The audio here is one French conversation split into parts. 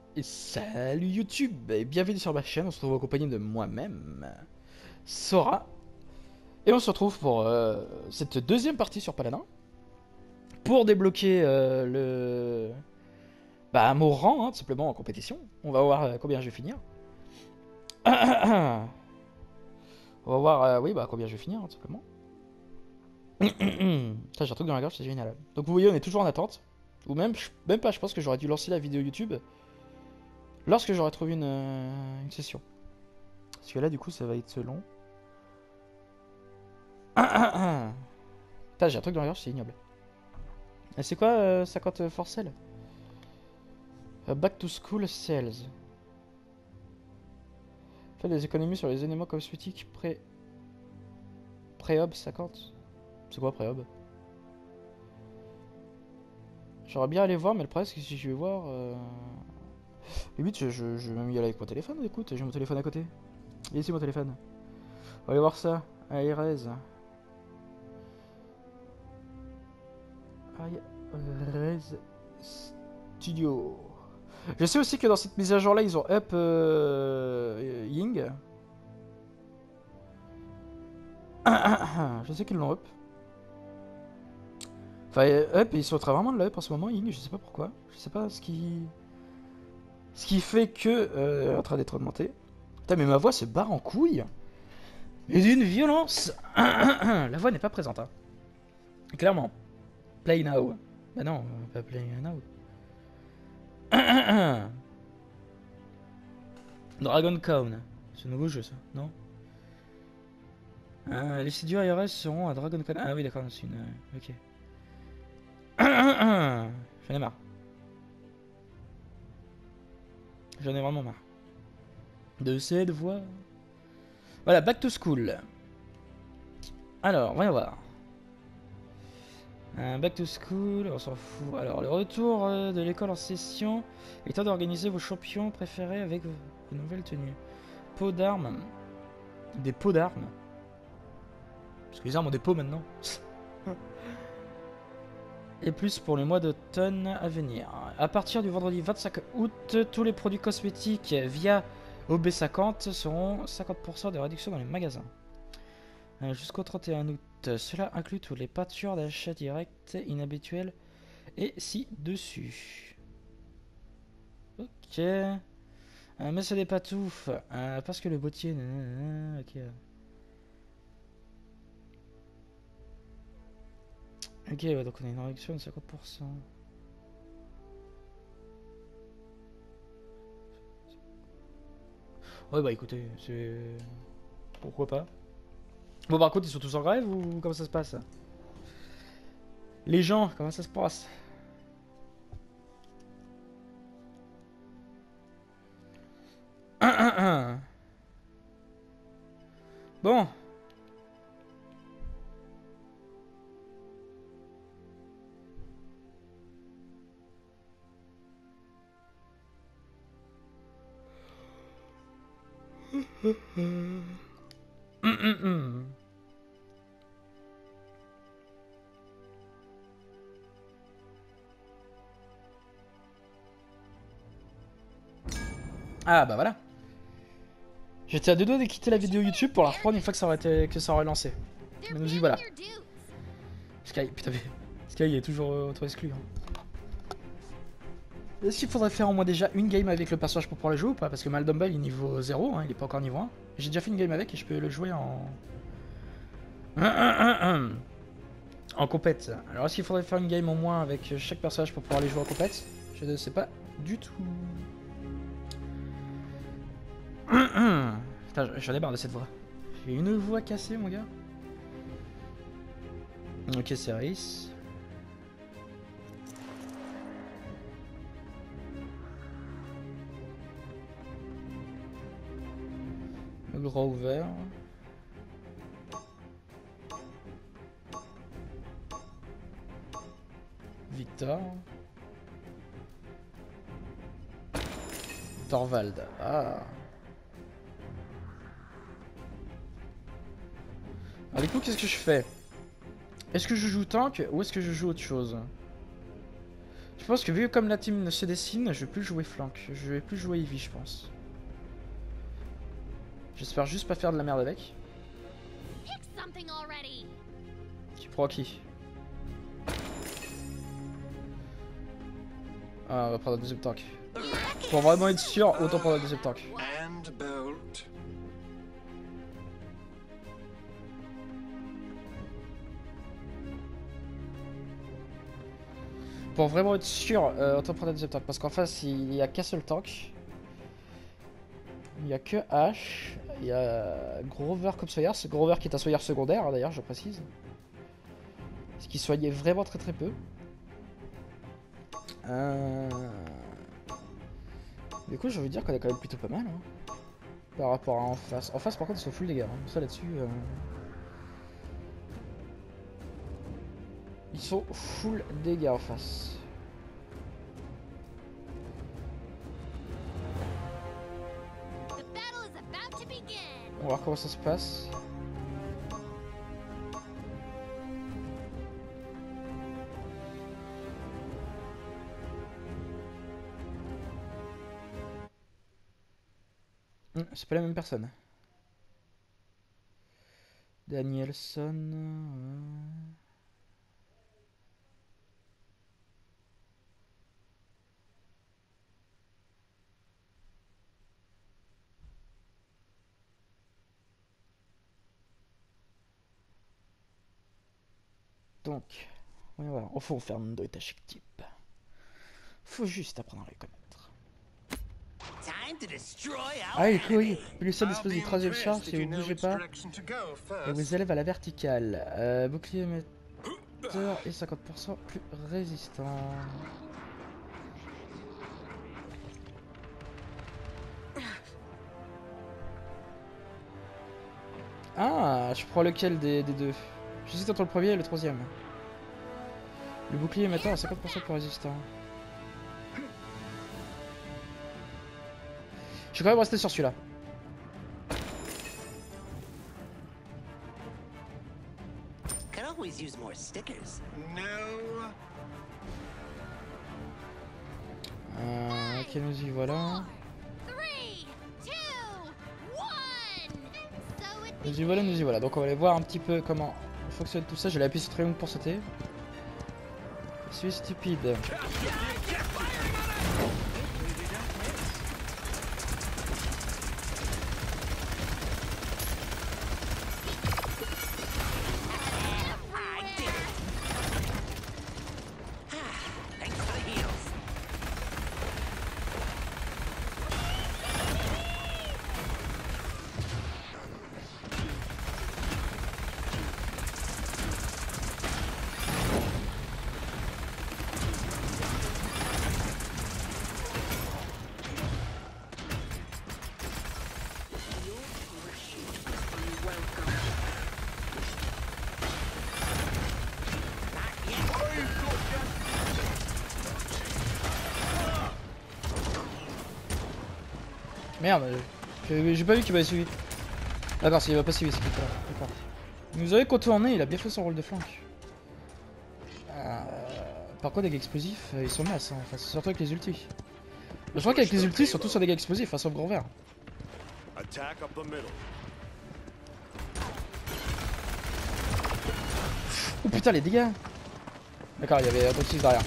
Et salut YouTube et bienvenue sur ma chaîne, on se retrouve accompagné de moi-même, Sora. Et on se retrouve pour cette deuxième partie sur Paladin. Pour débloquer le... Bah mon rang, tout simplement, en compétition. On va voir combien je vais finir. On va voir, oui, bah combien je vais finir, tout simplement. Putain, j'ai un truc dans la gorge, c'est génial. Donc vous voyez, on est toujours en attente. Ou même pas, je pense que j'aurais dû lancer la vidéo YouTube lorsque j'aurais trouvé une session. Parce que là, du coup, ça va être long. Putain, j'ai un truc dans la gorge, c'est ignoble. Et c'est quoi 50 for sale? Back to school sales. Fait des économies sur les éléments cosmétiques pré-hub 50. C'est quoi pré-hub? J'aurais bien aller voir, mais le problème c'est que si je vais voir... Limite, je vais même y aller avec mon téléphone, écoute, j'ai mon téléphone à côté. Et ici mon téléphone. On va aller voir ça. Airez. Airez Studio. Je sais aussi que dans cette mise à jour là, ils ont up Ying. Je sais qu'ils l'ont up. Enfin, up, ils sont très vraiment de la up en ce moment, Ying, je sais pas pourquoi. Je sais pas ce qui fait que en train d'être augmenté. Putain, mais ma voix se barre en couille. Mais d'une violence. La voix n'est pas présente, hein. Clairement. Play now. Bah non, pas play now. Dragon Crown. C'est un nouveau jeu, ça, non? Les studios IRS seront à Dragon Crown. Ah oui, d'accord, c'est une... ok. J'en ai marre. J'en ai vraiment marre. De cette voix. Voilà, back to school. Alors, voyons voir. Back to school, on s'en fout. Alors, le retour de l'école en session. Il est temps d'organiser vos champions préférés avec vos nouvelles tenues. Pots d'armes. Des pots d'armes. Parce que les armes ont des pots maintenant. Et plus pour le mois d'automne à venir. À partir du vendredi 25 août, tous les produits cosmétiques via OB50 seront 50% de réduction dans les magasins. Jusqu'au 31 août. Cela inclut toutes les peintures d'achat direct inhabituelles et ci-dessus. Ok. Mais c'est des patoufs. Parce que le bottier... Ok. Ok, ouais, donc on a une réduction de 50%. Ouais, bah écoutez, c'est... Pourquoi pas. Bon, par contre, ils sont tous en grève ou comment ça se passe? Les gens, comment ça se passe? Bon. Ah bah voilà. J'étais à deux doigts de quitter la vidéo YouTube pour la reprendre une fois que ça aurait lancé. Mais nous y voilà. Sky, putain, Sky il est toujours auto-exclu. Hein. Est-ce qu'il faudrait faire au moins déjà une game avec le personnage pour pouvoir le jouer ou pas? Parce que Maldumble il est niveau 0, hein, il est pas encore niveau 1. J'ai déjà fait une game avec et je peux le jouer en... En compète. Alors est-ce qu'il faudrait faire une game au moins avec chaque personnage pour pouvoir les jouer en compète? Je ne sais pas du tout. Putain, j'en ai marre de cette voix. J'ai une voix cassée, mon gars. Ok, Ceris. Le grand ouvert. Victor. Thorvald. Ah. Alors du coup, qu'est-ce que je fais? Est-ce que je joue tank ou est-ce que je joue autre chose? pense que vu comme la team se dessine, je vais plus jouer flank. Je vais plus jouer Ivy, je pense. J'espère juste pas faire de la merde avec. Tu prends qui? Ah, on va prendre un deuxième tank. Pour vraiment être sûr, autant prendre un deuxième tank. Pour vraiment être sûr, autant prendre un deuxième tank. Parce qu'en face, il n'y a qu'un seul tank. Il n'y a que H. Il y a Grover comme Sawyer. C'est Grover qui est un Sawyer secondaire, hein, d'ailleurs, je précise. Ce qui soignait vraiment très très peu. Du coup, j'ai envie de dire qu'on est quand même plutôt pas mal. Hein, par rapport à en face. En face, par contre, ils sont full dégâts. Hein. Ça là-dessus. Ils sont full dégâts en face. On va voir comment ça se passe. C'est pas la même personne. Danielson. Donc, oui, voilà, il faut faire de ta chic type. Faut juste apprendre à les connaître. Ah oui, oui, plus ça dispose du troisième charge si vous ne bougez pas et vous élève à la verticale. Bouclier émetteur et 50% plus résistant. Ah, je prends lequel des deux? J'hésite entre le premier et le troisième. Le bouclier émetteur à 50% plus résistant. Je vais quand même rester sur celui-là. Ok, nous y voilà. Nous y voilà, nous y voilà. Donc on va aller voir un petit peu comment fonctionne tout ça. Je vais appuyer sur triangle pour sauter. Je suis stupide. Merde, j'ai pas vu qu'il m'avait suivi. D'accord, s'il va pas suivi, c'est qu'il est là. D'accord. Il nous avait contourné, il a bien fait son rôle de flanc. Par contre, avec explosifs, ils sont masses, hein. Enfin, c'est surtout avec les ultis. Je crois qu'avec les ultis, surtout sur des dégâts explosifs, hein, sauf gros vert. Oh putain, les dégâts! D'accord, il y avait un ultis derrière.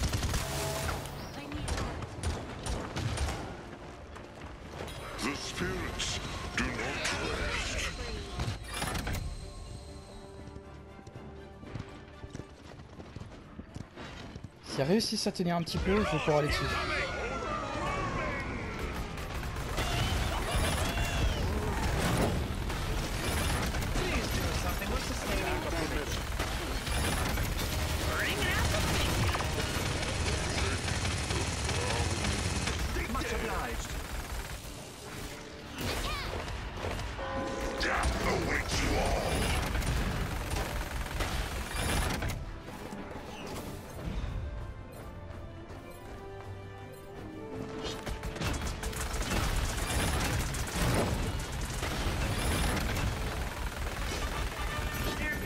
S'ils réussissent à tenir un petit peu, je vais pouvoir aller dessus.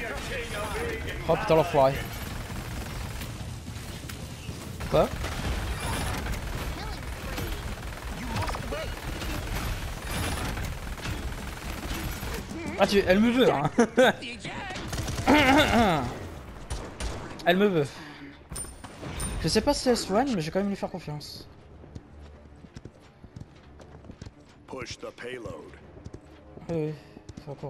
Oh putain l'enfoiré. Quoi? Ah elle me veut hein. Elle me veut. Je sais pas si elle soigne, mais je vais quand même lui faire confiance. Push the payload. Oui, c'est encore.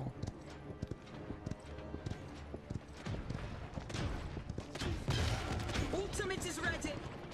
Ultimate is ready.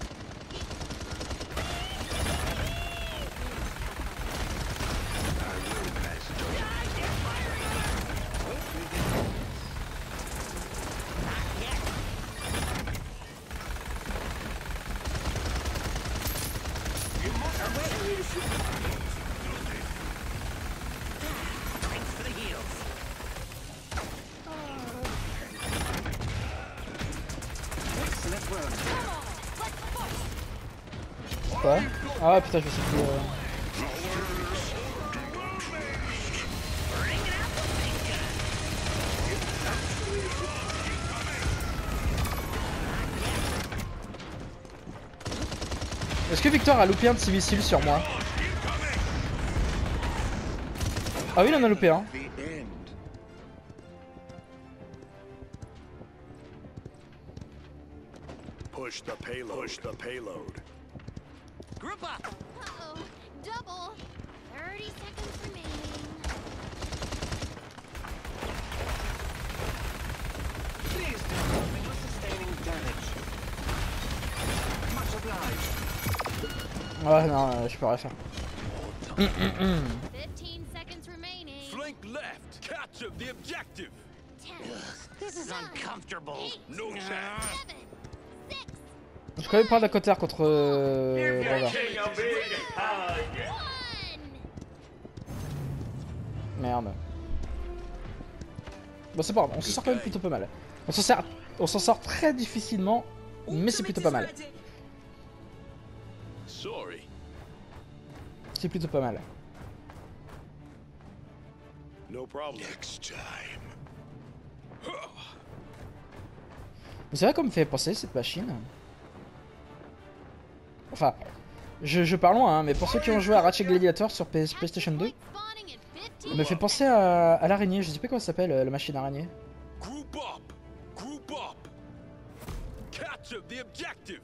Quoi? Ah putain, je me suis plus. Est-ce que Victor a loupé un de ses missiles sur moi? Ah oui, il en a loupé un. Push the payload. Push the payload. Group up. Uh-oh. Double. 30 seconds remaining. Please do something with sustaining damage. Much obliged. Ouais, non, je peux rien faire. 15 seconds remaining. Flank left. Capture the objective. 10, This is uncomfortable. 8, No chance. 7, 6, Je peux quand même prendre la cotère contre. Robert. 1. Merde. Bon, c'est pas grave, on s'en sort quand même plutôt pas mal. On s'en sort très difficilement, mais c'est plutôt pas mal. Sorry. C'est plutôt pas mal. No problem. Next time. Mais c'est vrai qu'on me fait penser cette machine. Enfin, je parle loin, hein, mais pour ceux qui ont joué à Ratchet Gladiator sur PlayStation 2, elle me fait penser à l'araignée. Je sais pas comment ça s'appelle, la machine araignée. Group up. Group up. Capture the objective.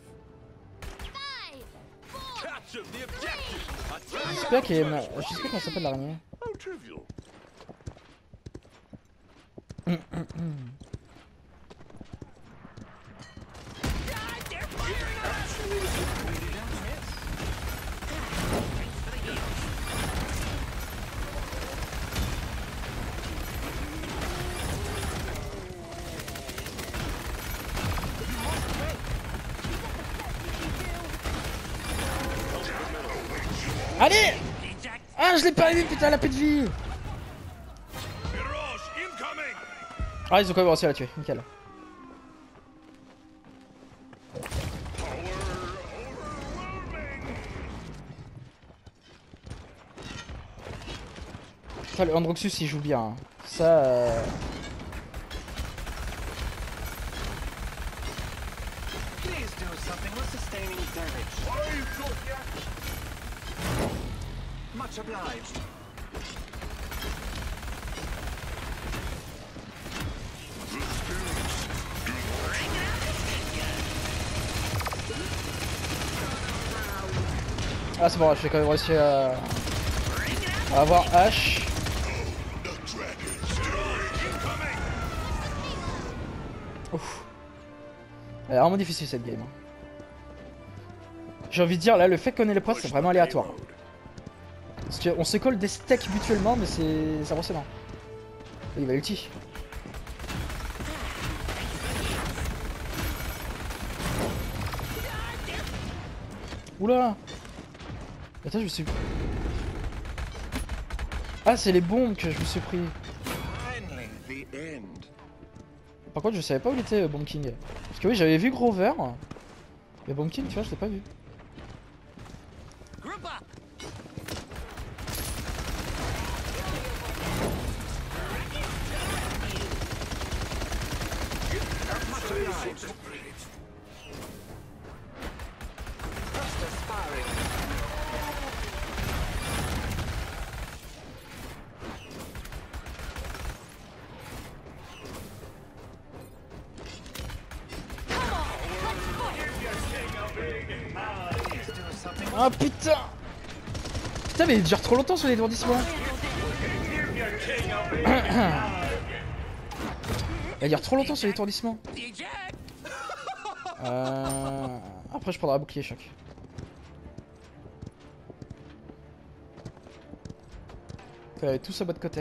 5, 4, Capture the objective. J'espère qu'il y a je sais pas comment ça s'appelle l'araignée. How trivial. Allez! Ah, je l'ai pas eu, putain, la paix de vie! Mirage incoming. Ah, ils ont quand même réussi à la tuer, nickel. Putain, le Androxus il joue bien. Ça. Please do something with sustaining damage. Much obliged. Ah, c'est bon, j'ai quand même réussi à avoir H. Ouf. Elle est vraiment difficile cette game. J'ai envie de dire, là, le fait qu'on ait le poids, c'est vraiment aléatoire. Parce qu'on se colle des steaks mutuellement, mais c'est impressionnant. Il va ulti. Oula! Attends, je me suis... Ah, c'est les bombes que je me suis pris. Finally, the end. Par contre, je savais pas où il était, Bomb King. Parce que oui, j'avais vu Grover. Mais Bomb King, tu vois, je l'ai pas vu. Group up. Much obliged. Cluster sparring. Ah putain. Putain mais il dure trop longtemps sur l'étourdissement. Il dure trop longtemps sur l'étourdissement. Après je prendrai un bouclier choc. Avec tout sa boîte côté.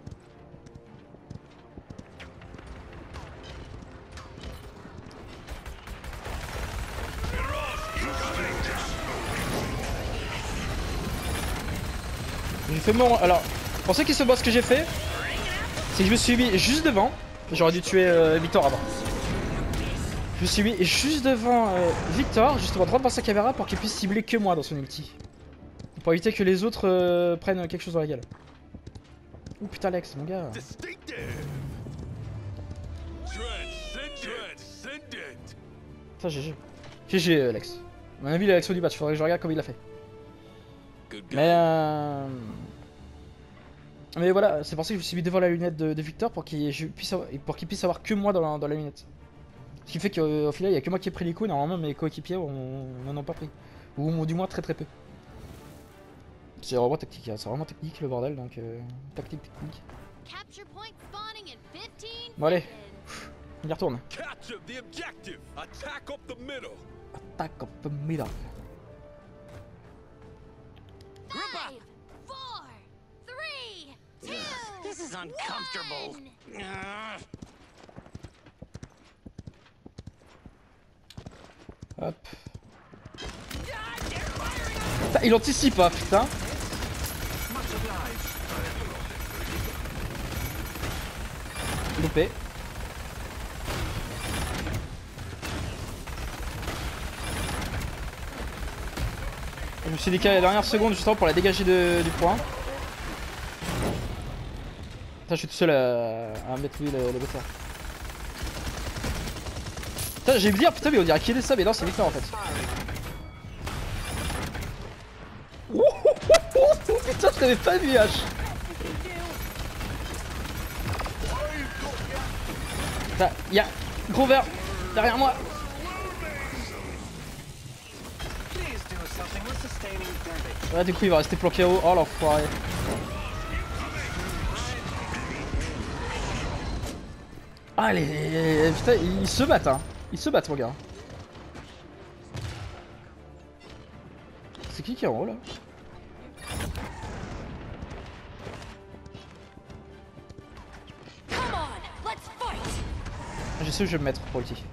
J'ai fait mon... Alors, pour ceux qui se voient ce que j'ai fait, c'est que je me suis mis juste devant. J'aurais dû tuer Victor avant. Je me suis mis juste devant Victor, justement droit devant sa caméra pour qu'il puisse cibler que moi dans son ulti. Pour éviter que les autres prennent quelque chose dans la gueule. Oh putain Alex, mon gars. Putain GG. GG Alex. À mon avis l'action du match, faudrait que je regarde comme il l'a fait. Mais voilà, c'est pour ça que je me suis mis devant la lunette de Victor pour qu'il puisse avoir que moi dans la lunette. Ce qui fait qu'au final il y a que moi qui ai pris les coups et normalement mes coéquipiers n'en ont pas pris. Ou du moins très très peu. C'est vraiment tactique, hein. C'est vraiment technique le bordel donc tactique. Bon allez, on y retourne. Attack up the middle. 5, 4, 3, 2, This is uncomfortable. 1. Hop. Putain, il anticipe pas, putain. Loupé. Je me suis décalé à la dernière seconde justement pour la dégager du point. Putain, je suis tout seul à mettre lui le bâtard. Putain, j'ai oublié, putain, mais on dirait qu'il est ça, mais non, c'est Victor en fait. Putain, je t'avais pas vu, H. Putain, y'a gros vert derrière moi. Ouais, du coup, il va rester planqué haut. Oh l'enfoiré. Ah, putain, ils se battent, hein. Ils se battent, mon gars. C'est qui est en haut là? Je sais où je vais me mettre pour ulti.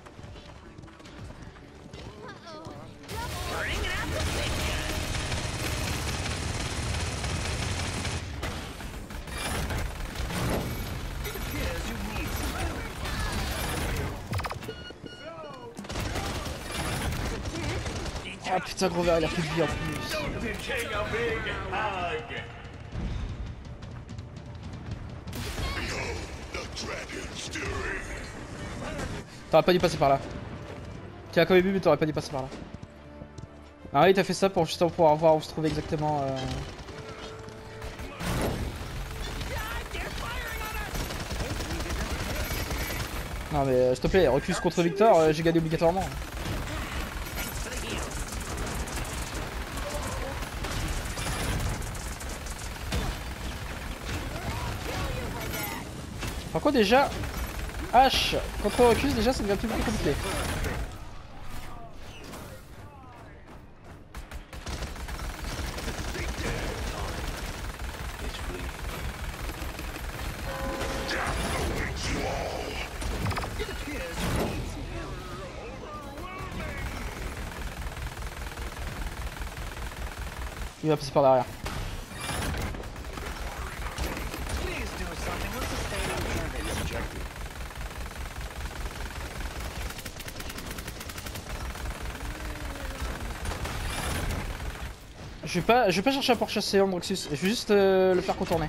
Ah putain, gros verre, il a plus de vie en plus. T'aurais pas dû passer par là. Tu as quand même vu mais t'aurais pas dû passer par là. Ah oui, t'as fait ça pour justement pouvoir voir où se trouvait exactement Non mais s'il te plaît, recuse contre Victor, j'ai gagné obligatoirement. Par contre déjà, H contre recuse déjà ça devient plus compliqué. Il va passer par derrière. Je vais pas chercher à pourchasser Androxus, je vais juste le faire contourner.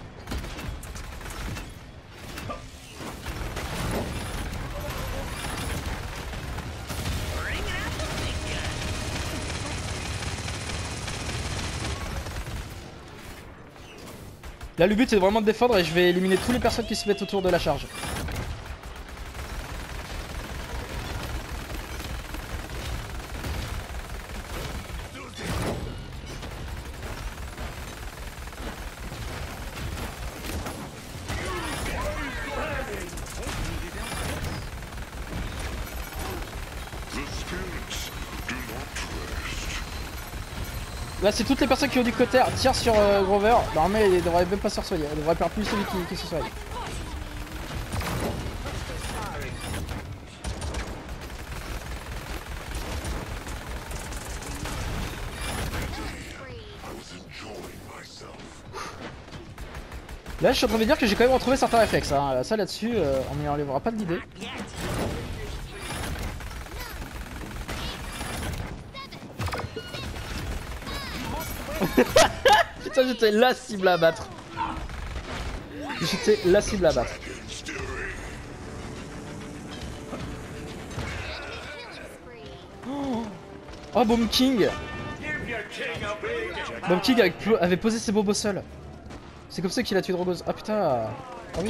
Là le but c'est vraiment de défendre et je vais éliminer toutes les personnes qui se mettent autour de la charge. Là, c'est toutes les personnes qui ont du côté tirent sur Grover. Normalement, il devrait même pas se soigner. Il devrait perdre plus celui qui se soigne. Là, je suis en train de dire que j'ai quand même retrouvé certains réflexes. Hein. Ça, là-dessus, on n'y enlèvera pas de l'idée. Putain, j'étais la cible à battre. J'étais la cible à battre. Oh, Bomb King. Bomb King avait posé ses bobos seuls. C'est comme ça qu'il a tué Drogos. Ah putain. Ah oui.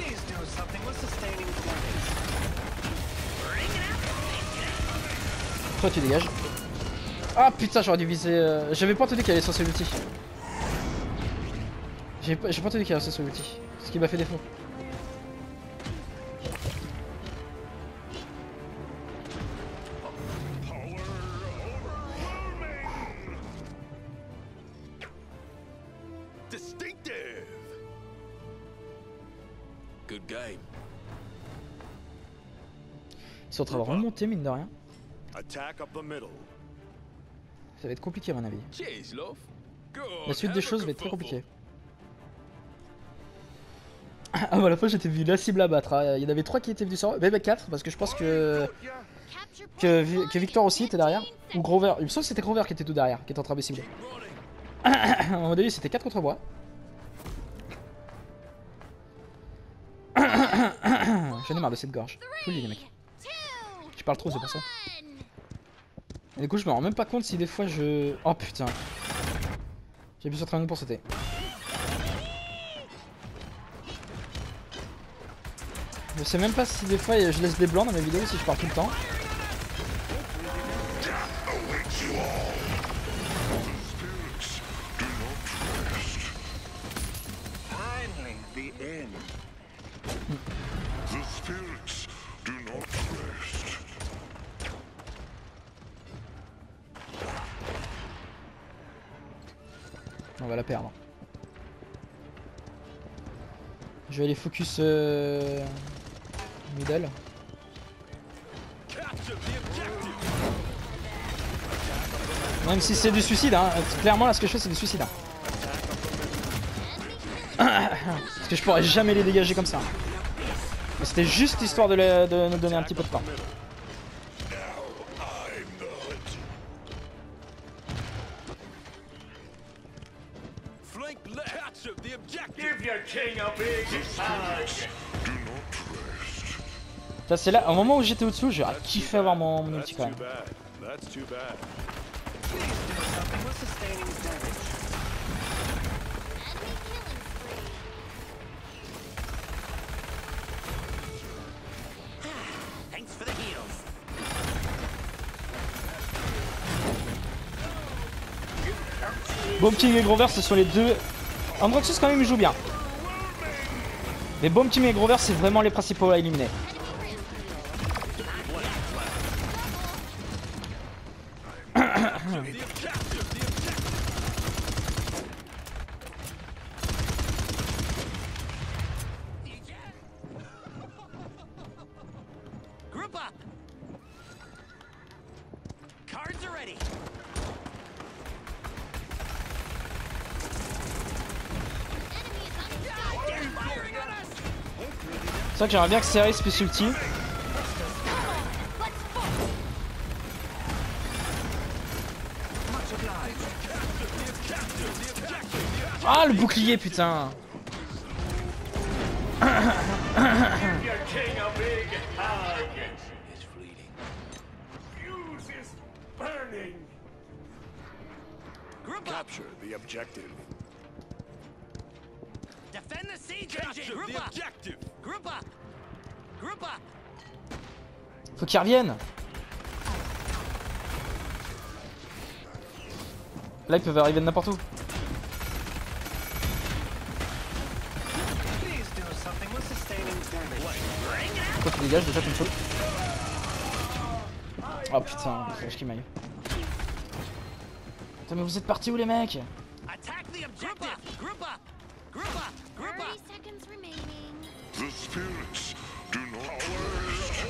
Toi tu dégages. Ah putain, j'aurais dû viser. J'avais pas entendu qu'il allait sur ce ulti. J'ai pas entendu qu'il allait sur ce ulti. Ce qui m'a fait défaut. Good game. Ils sont en train de remonter mine de rien. Attack up the middle. Ça va être compliqué à mon avis. Cheers, love. Good. La suite des choses va être très compliquée. Ah bah la fois j'étais vu la cible à battre. Hein. Il y en avait 3 qui étaient venus sur même 4 parce que je pense que Victor aussi était derrière. Ou Grover. Il me semble que c'était Grover qui était tout derrière, qui était en train de me cibler. À un moment donné c'était 4 contre moi. J'en ai marre de cette gorge. Je vous le dis les mecs. Je parle trop, c'est pour ça. Et du coup je me rends même pas compte si des fois je... Oh putain. J'ai appuyé sur triangle pour sauter. Je sais même pas si des fois je laisse des blancs dans mes vidéos si je parle tout le temps. Finally, the end. The spirits do not rest. On va la perdre. Je vais aller focus middle. Même si c'est du suicide, hein. Clairement là ce que je fais c'est du suicide. Hein. Parce que je pourrais jamais les dégager comme ça. Mais c'était juste histoire de nous donner un petit peu de temps. Ça c'est là, au moment où j'étais au-dessous, j'ai kiffé avoir mon ulti quand même. That's too bad. Bomb King et Grover ce sont les deux. Androxus quand même il joue bien. Mais Bomb King et Grover c'est vraiment les principaux à éliminer. C'est vrai que j'aimerais bien que Ceres puisse ulti. Ah le bouclier putain. Capture the objective. Defend the siege Capture engine. the objective. Group up. Group up. Faut qu'ils reviennent. Là ils peuvent arriver de n'importe où. Toi tu dégages déjà comme ça. Oh putain, c'est qui m'aille. Attends, mais vous êtes partis où les mecs? Attack the objective. Group up. Group up. Group 30 up. seconds remaining. The spirits do not rest.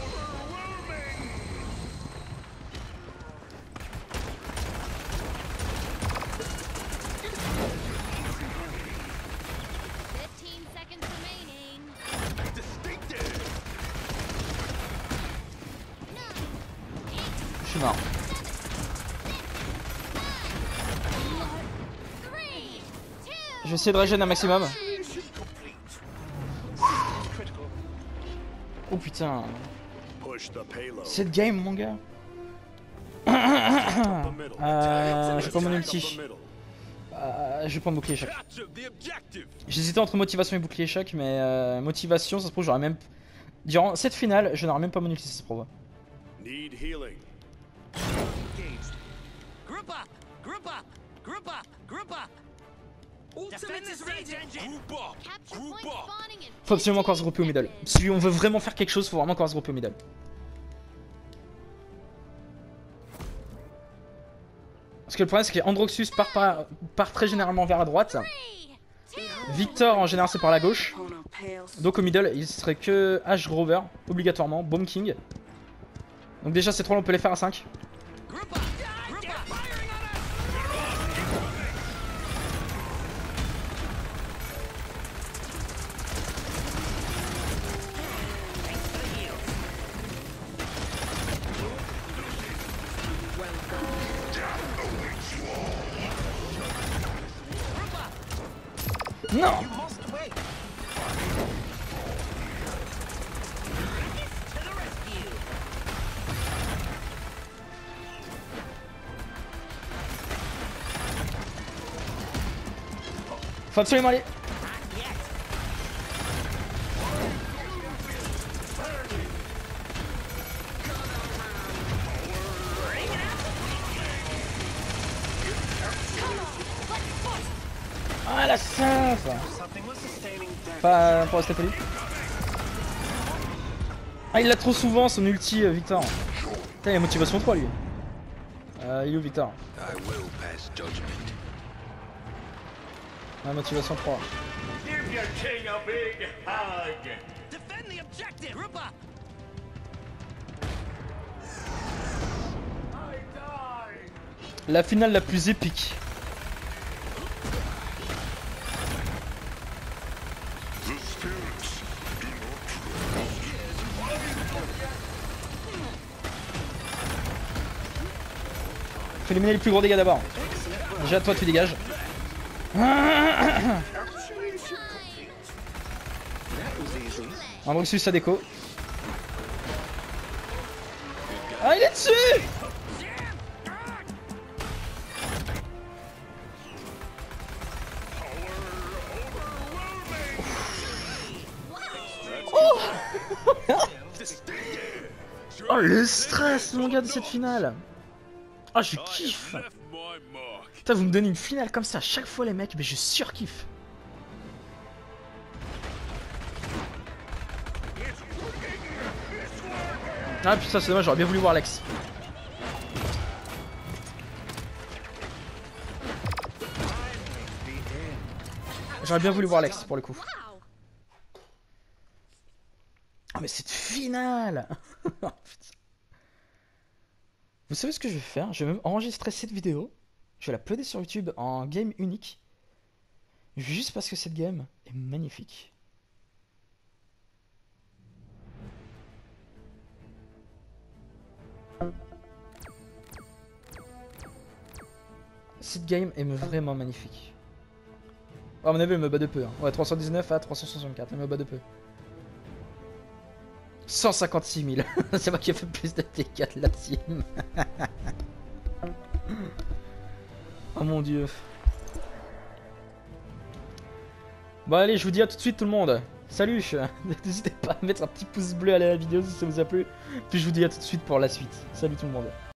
15 seconds remaining. Distinctive. 9, 8, Je suis mort. 3, 2, Je vais essayer de régénérer un maximum. Oh putain. Push the payload. Cette game, mon gars. Up the middle. Je prends mon Attack ulti. up the middle. Je vais prendre bouclier choc. Capture the objective. J'hésitais entre motivation et bouclier choc, mais motivation, ça se trouve, j'aurais même. Durant cette finale, je n'aurai même pas mon ulti, ça se prouve. Need healing. Engaged. Group up. Group up. Group up. Group up. Defend this region. Group up. capture Group point up. spawning in Faut absolument 15 encore se grouper au middle. Si on veut vraiment faire quelque chose, faut vraiment encore se grouper au middle. Parce que le problème, c'est que Androxus part très généralement vers la droite. 3, 2, Victor, en général, c'est par la gauche. Donc au middle, il serait que Ash Grover, obligatoirement, Bomb King. Donc déjà, ces trois, on peut les faire à 5. Group up. Group up. Firing on us. Thanks for the heal. Non! You must wait. To the rescue. Faut absolument aller. Not yet. Ah, la symph! Something was sustaining damage. Pas pour rester poli. Ah, il l'a trop souvent, son ulti, Victor. Putain, il a motivation 3, lui. Il est où, Victor? I will pass judgment. Ah, motivation 3. Give your king a big hug. Defend the objective. Group up. La finale la plus épique. The spirits do Faut éliminer les plus gros dégâts d'abord. Déjà, toi, tu dégages. Androxus, ça déco. Ah, il est dessus! Oh, le stress, mon gars, de cette finale. Ah, je kiffe. left my mark. Putain, vous me donnez une finale comme ça à chaque fois, les mecs, mais je surkiffe. Ah putain, c'est dommage, j'aurais bien voulu voir Lex. J'aurais bien voulu voir Lex pour le coup. Wow. Ah mais cette finale. Putain. Vous savez ce que je vais faire? Je vais même enregistrer cette vidéo. Je vais la uploader sur YouTube en game unique. Juste parce que cette game est magnifique. Cette game est vraiment magnifique. Oh, à mon avis, elle me bat de peu. Hein. Ouais, 319 à 364, elle me bat de peu. 156 000. C'est moi qui ai fait plus de dégâts de la team. Oh mon dieu. Bon allez, je vous dis à tout de suite tout le monde. Salut. N'hésitez pas à mettre un petit pouce bleu à la vidéo si ça vous a plu. Puis je vous dis à tout de suite pour la suite. Salut tout le monde.